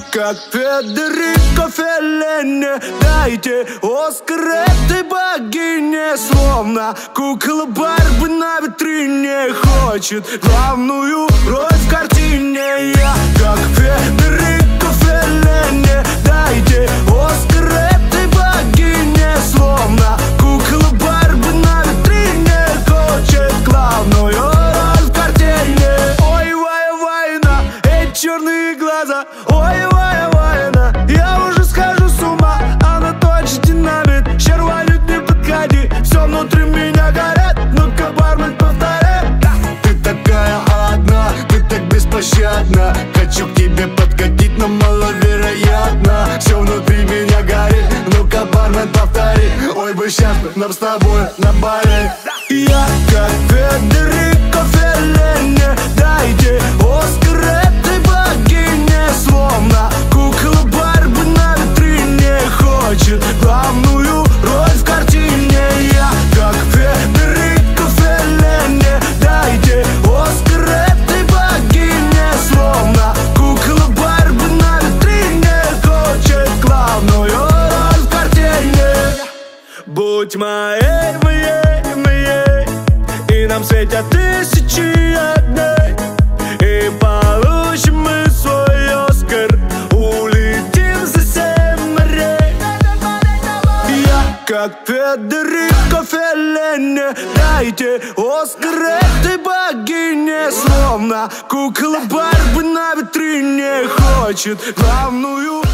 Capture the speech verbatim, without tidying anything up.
как Федерико Феллини. Дайте Оскар этой богине. Словно кукла Барби на витрине хочет главную роль в картине. Я как Федерико Феллини. Дайте Оскар этой богине. Словно кукла Барби на витрине хочет главную роль в картине. Ой, вай, вайна, эти черные глаза. Ой, вай, вайна, я уже схожу с ума. Она точно динамит, щерванит, не подходи. Все внутри меня горят, ну-ка, бармен, повторяй. Ты такая одна, ты так беспощадна. Хочу к тебе подкатить, но маловероятно. Все внутри меня горит, ну-ка, бармен, повтори. Ой, бы сейчас нам с тобой на баре. Я как Федерико Феллини. Дайте Оскар этой богине. Словно кукла Барби на витрине хочет главную роль в картине. Я как Федерико Феллини. Дайте Оскар этой богине. Словно кукла Барби на витрине хочет главную роль в картине. Будь моей, моей, моей, и нам светят тысячи огней. И получим мы свой Оскар, улетим за семь морей. Я как Федерико Феллини. Дайте Оскар этой богине. Словно кукла Барби на витрине хочет главную